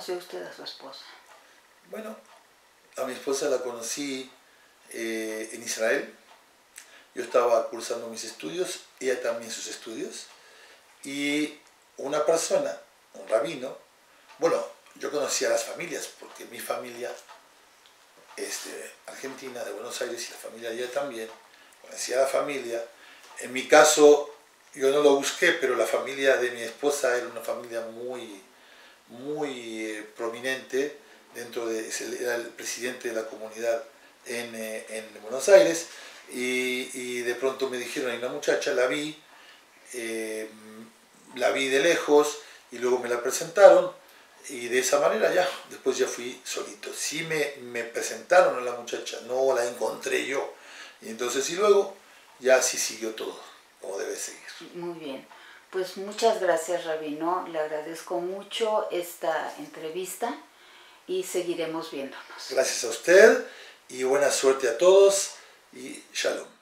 conoció usted a su esposa? Bueno, a mi esposa la conocí en Israel. Yo estaba cursando mis estudios, ella también sus estudios. Y una persona, un rabino, bueno, yo conocía a las familias, porque mi familia es de Argentina, de Buenos Aires, y la familia de ella también. Conocía a la familia. En mi caso, yo no lo busqué, pero la familia de mi esposa era una familia muy prominente dentro de, era el presidente de la comunidad en Buenos Aires, y de pronto me dijeron, hay una muchacha, la vi de lejos, y luego me la presentaron, y de esa manera ya, después ya fui solito. Sí me presentaron a la muchacha, no la encontré yo, y entonces y luego ya sí siguió todo como debe seguir. Muy bien. Pues muchas gracias, Rabino. Le agradezco mucho esta entrevista y seguiremos viéndonos. Gracias a usted y buena suerte a todos y shalom.